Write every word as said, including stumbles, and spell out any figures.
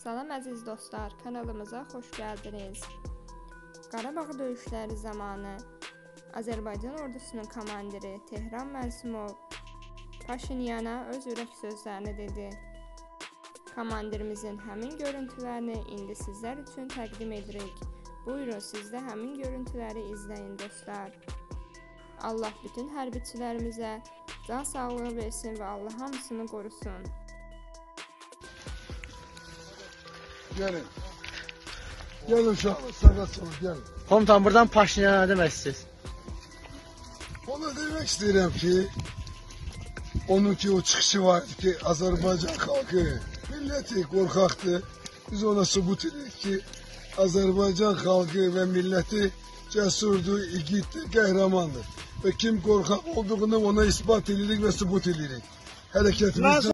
Salam əziz dostlar, kanalımıza xoş gəldiniz. Qarabağ döyüşləri zamanı Azərbaycan ordusunun komandiri Tehran Məsumov Paşinyana öz ürək sözlərini dedi. Komandirimizin həmin görüntülərini indi sizlər üçün təqdim edirik. Buyurun, siz də həmin görüntüləri izləyin dostlar. Allah bütün hərbiçilərimizə can sağlığı versin və Allah hamısını qorusun. Gelin. Gelin uşaq, sağa sola gelin. Komutan, buradan Paşinyana nə demək istəyirsiniz? Onu demek istedim ki, onun ki o çıkışı vardı ki Azerbaycan halkı, milleti korkaktı. Biz ona subut edik ki Azerbaycan halkı ve milleti cesurdu, igittir, qəhrəmandır. Ve kim korkak olduğunu ona ispat edirik ve subut edirik. Hareketimiz